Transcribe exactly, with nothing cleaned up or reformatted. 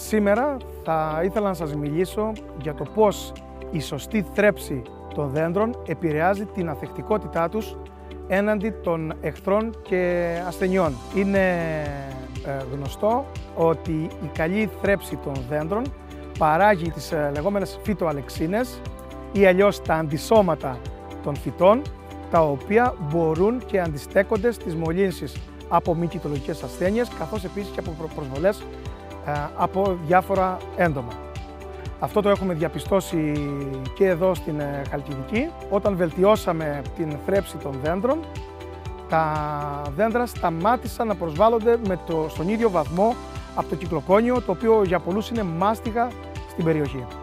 Σήμερα θα ήθελα να σας μιλήσω για το πώς η σωστή θρέψη των δέντρων επηρεάζει την ανθεκτικότητά τους έναντι των εχθρών και ασθενειών. Είναι γνωστό ότι η καλή θρέψη των δέντρων παράγει τις λεγόμενες φυτοαλεξίνες ή αλλιώς τα αντισώματα των φυτών, τα οποία μπορούν και αντιστέκονται στις μολύνσεις από μη κυτολογικές ασθένειες, καθώς επίσης και από προσβολές από διάφορα έντομα. Αυτό το έχουμε διαπιστώσει και εδώ στην Χαλκιδική. Όταν βελτιώσαμε την θρέψη των δέντρων, τα δέντρα σταμάτησαν να προσβάλλονται με το, στον ίδιο βαθμό από το κυκλοκόνιο, το οποίο για πολλούς είναι μάστιγα στην περιοχή.